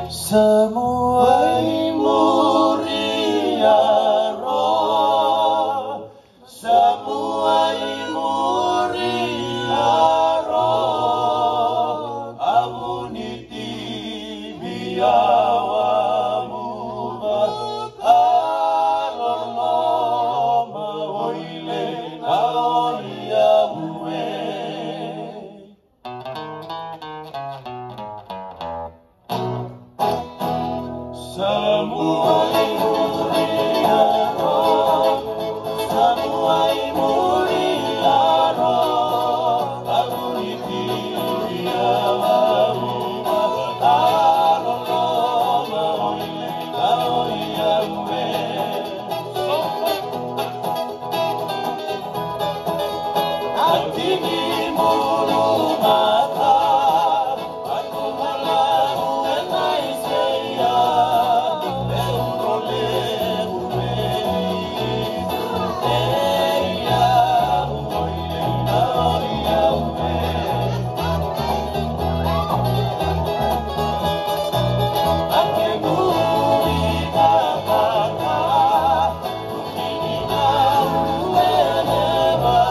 Semua muria roh, semua muria roh, amuniti biawamu alor loma oile aoiawe. Semua muria roh, semua muria roh, amuniti biawamu alor loma oile aoiawe. Atini mulu mata, aku malahu enai seya, eurole umeni, eya uoile naoia ume. Ake muri kakaka, ukini na ueneva,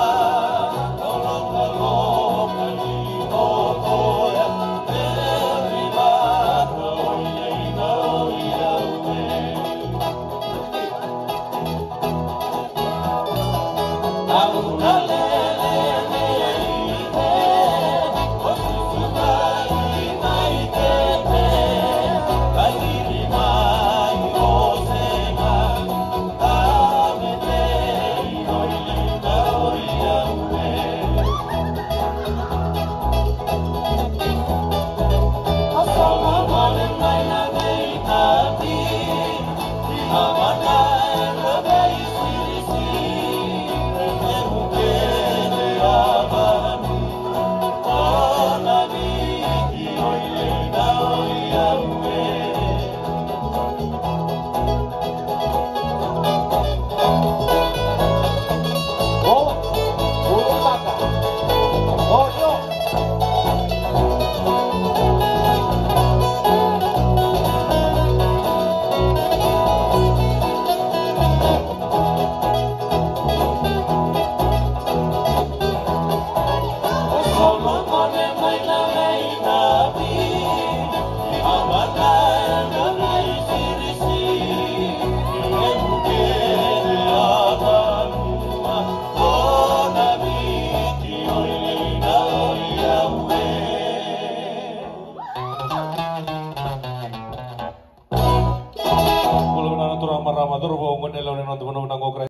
Rama